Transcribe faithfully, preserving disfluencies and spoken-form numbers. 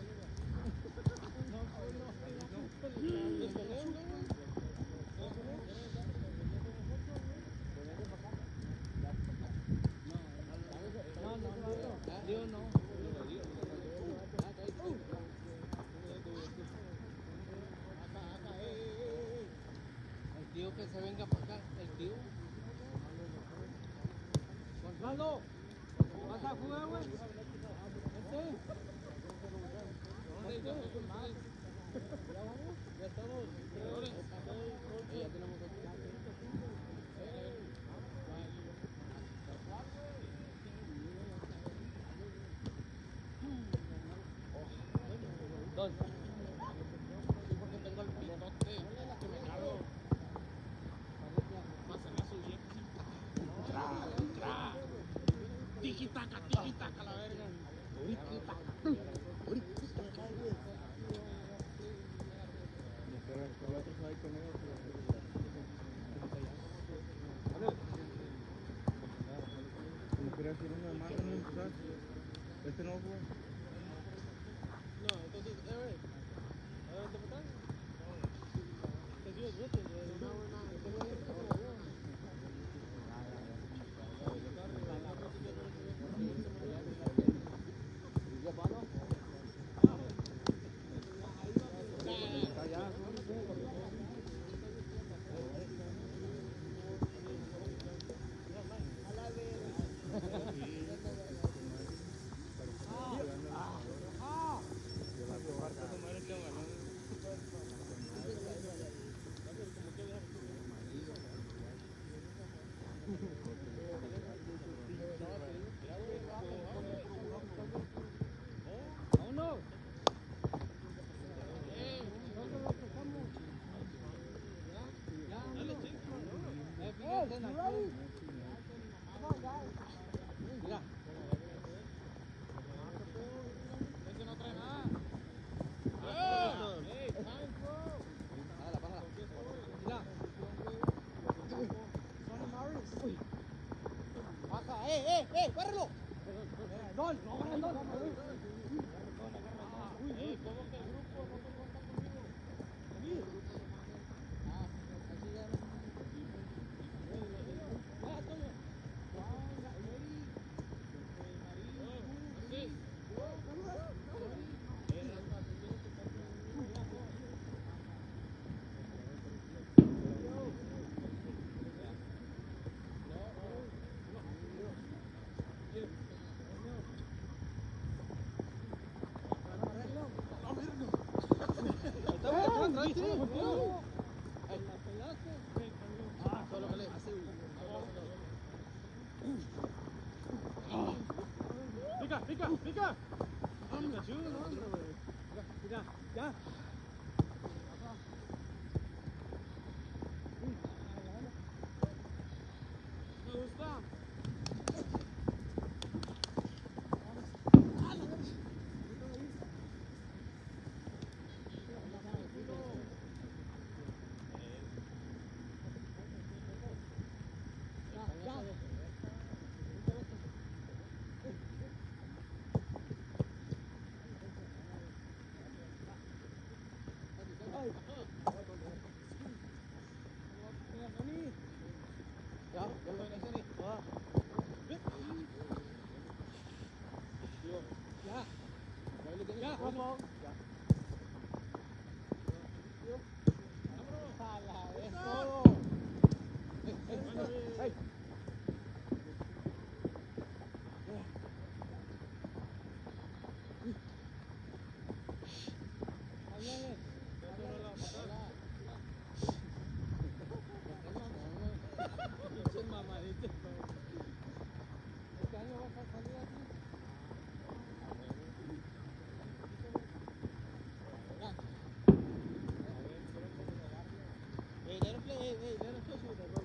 Que se venga para acá, el tío. Gonzalo, ¿vas a jugar, güey? ¿Este? ¿Dónde? ¿Ya vamos? Ya estamos. Ya tenemos dos. Sí, porque tengo el pitote que me cargo. Tiki-taka, tiki-taka, la verga. Quería hacer una más, no empezar. Este no fue. No, entonces, eh, güey. A ver, ¿te botan? Te sigo votos, güey. No, ¡Eh, eh, eh! ¡Bárralo! ¡Don! ¡No, don! ¡Don! ¡Eh! ¿Cómo que el grupo no se cuenta conmigo? ¿Conmigo? Ah, así ya. ¡Ya, Toño! Pica, pica, pica. Pica, ya. Me gusta. Hey, let him play. Hey, hey, let him push you.